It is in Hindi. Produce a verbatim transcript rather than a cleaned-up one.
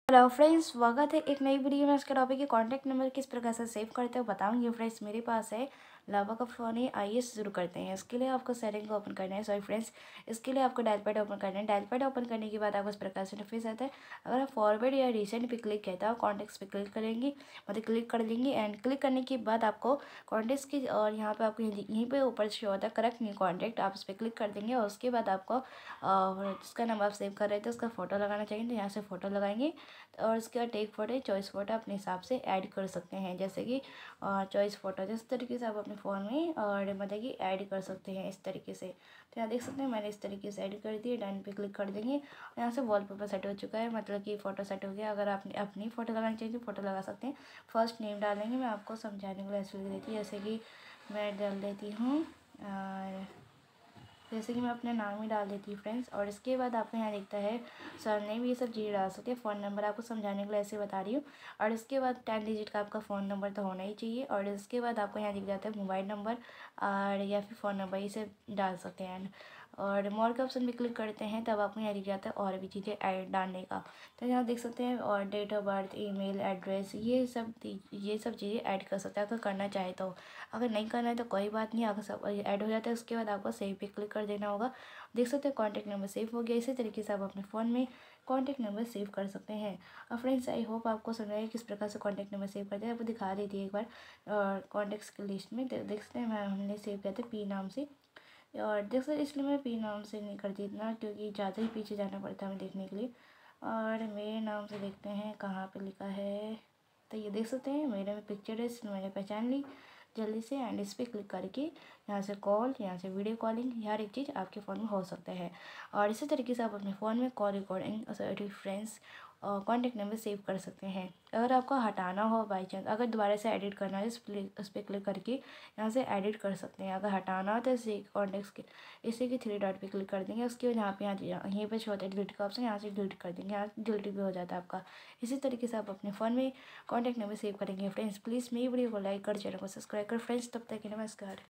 हेलो फ्रेंड्स, स्वागत है एक नई वीडियो में। इसका टॉपिक है कॉन्टैक्ट नंबर किस प्रकार से सेव करते हो बताऊंगी फ्रेंड्स। मेरे पास है लावा का फ़ोन है। आइए शुरू करते हैं। इसके लिए आपको सेटिंग को ओपन करना है। सॉरी फ्रेंड्स, इसके लिए आपको डायल पैड ओपन करना है। डायल पैड ओपन करने के बाद आपको इस प्रकार से इंटरफेस आता है। अगर आप फॉरवर्ड या रिसेंट पे क्लिक किया तो कॉन्टैक्ट्स पे क्लिक करेंगे, मतलब क्लिक कर लेंगे। एंड क्लिक करने के बाद आपको कॉन्टैक्ट्स की और यहाँ पे आपको यहीं पे ऊपर शो होता है करेक्ट न्यू कॉन्टैक्ट, आप उस पर क्लिक कर देंगे। और उसके बाद आपको जिसका नंबर आप सेव कर रहे थे उसका फ़ोटो लगाना चाहिए, तो यहाँ से फ़ोटो लगाएंगे। और उसके बाद टेक फोटो चॉइस फोटो अपने हिसाब से ऐड कर सकते हैं, जैसे कि चॉइस फोटो जिस तरीके से आप अपने फ़ोन में और मतलब कि ऐड कर सकते हैं इस तरीके से। तो यहाँ देख सकते हैं मैंने इस तरीके से ऐड कर दिए। डन पे क्लिक कर देंगे। यहाँ से वॉलपेपर सेट हो चुका है, मतलब कि फ़ोटो सेट हो गया। अगर आपने अपनी फ़ोटो लगानी चाहिए तो फ़ोटो लगा सकते हैं। फर्स्ट नेम डालेंगे, मैं आपको समझाने के लिए ऐसे लिख देती हूँ, जैसे कि मैं डाल देती हूँ और जैसे कि मैं अपना नाम ही डाल देती हूँ फ्रेंड्स। और इसके बाद आपको यहाँ दिखता है सरनेम, ये सब चीज़ें डाल सकते हैं। फ़ोन नंबर आपको समझाने के लिए ऐसे बता रही हूँ। और इसके बाद टेन डिजिट का आपका फ़ोन नंबर तो होना ही चाहिए। और इसके बाद आपको यहाँ दिख जाता है मोबाइल नंबर और या फिर फ़ोन नंबर, इसे डाल सकते हैं। और मोर के ऑप्शन में क्लिक करते हैं तब आपको यहाँ दिख जाता है और भी चीज़ें ऐड डालने का। तो यहाँ देख सकते हैं और date of birth, email address, ये सब ये सब चीज़ें ऐड कर सकते हैं अगर करना चाहे तो। अगर नहीं करना है तो कोई बात नहीं, अगर सब ऐड हो जाता है उसके बाद आपको सेव पे क्लिक कर देना होगा। देख सकते हैं कॉन्टैक्ट नंबर सेव हो गया। इसी तरीके से आप अपने फ़ोन में कॉन्टैक्ट नंबर सेव कर सकते हैं। और फ्रेंड्स, आई होप आपको समझ आए किस प्रकार से कॉन्टैक्ट नंबर सेव करते हैं। आपको दिखा देती है एक बार। और कॉन्टैक्ट्स की लिस्ट में देख सकते हैं मैं हमने सेव किया था पी नाम से। और देख सकते इसलिए मैं पी नाम से नहीं करती इतना, क्योंकि ज़्यादा ही पीछे जाना पड़ता है हमें देखने के लिए। और मेरे नाम से देखते हैं कहाँ पे लिखा है। तो ये देख सकते हैं मेरे में पिक्चर है, इसलिए मैंने पहचान ली जल्दी से। एंड इस पर क्लिक करके यहाँ से कॉल, यहाँ से वीडियो कॉलिंग, हर एक चीज़ आपके फ़ोन में हो सकता है। और इसी तरीके से आप अपने फ़ोन में कॉल रिकॉर्डिंग, सॉरी फ्रेंड्स, और कॉन्टैक्ट नंबर सेव कर सकते हैं। अगर आपको हटाना हो बाई चांस, अगर दोबारा से एडिट करना है, इस उस पर क्लिक करके यहाँ से एडिट कर सकते हैं। अगर हटाना हो तो इसी कॉन्टैक्ट्स के इसी के थ्री डॉट पे क्लिक कर देंगे। उसके बाद यहाँ पे यहाँ यहीं पे होता है डिलीट का ऑप्शन, यहाँ से डिलीट कर देंगे, यहाँ डिलीट भी हो जाता है आपका। इसी तरीके से आप अपने फ़ोन में कॉन्टैक्ट नंबर सेव करेंगे फ्रेंड्स। प्लीज़ मेरी वीडियो को लाइक कर, चैनल को सब्सक्राइब कर फ्रेंड्स। तब तक के नमस्कार।